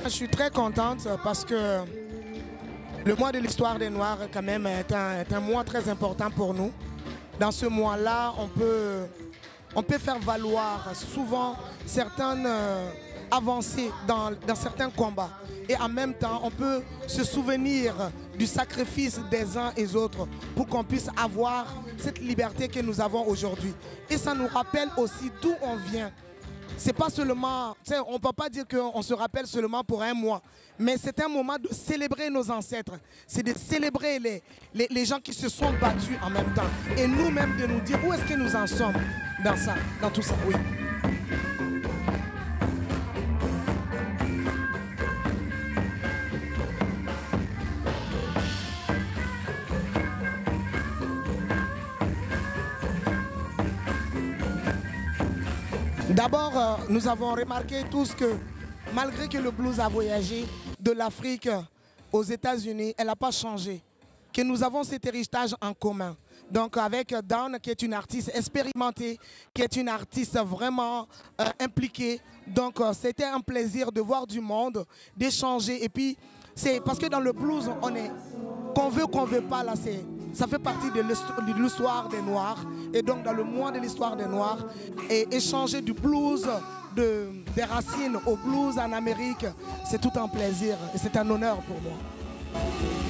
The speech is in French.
Je suis très contente parce que le mois de l'histoire des Noirs quand même est un mois très important pour nous. Dans ce mois-là, on peut faire valoir souvent certaines avancées dans certains combats. Et en même temps, on peut se souvenir du sacrifice des uns et des autres pour qu'on puisse avoir cette liberté que nous avons aujourd'hui. Et ça nous rappelle aussi d'où on vient. C'est pas seulement, on ne peut pas dire qu'on se rappelle seulement pour un mois, mais c'est un moment de célébrer nos ancêtres. C'est de célébrer les gens qui se sont battus en même temps. Et nous-mêmes de nous dire où est-ce que nous en sommes dans ça, dans tout ça, oui. D'abord, nous avons remarqué tous que malgré que le blues a voyagé de l'Afrique aux États-Unis, elle n'a pas changé. Que nous avons cet héritage en commun. Donc avec Dawn, qui est une artiste expérimentée, qui est une artiste vraiment impliquée. Donc c'était un plaisir de voir du monde, d'échanger. Et puis, c'est parce que dans le blues, on est, qu'on veut pas, là, ça fait partie de l'histoire des Noirs. Et donc dans le mois de l'histoire des Noirs, et échanger du blues, des racines au blues en Amérique, c'est tout un plaisir et c'est un honneur pour moi.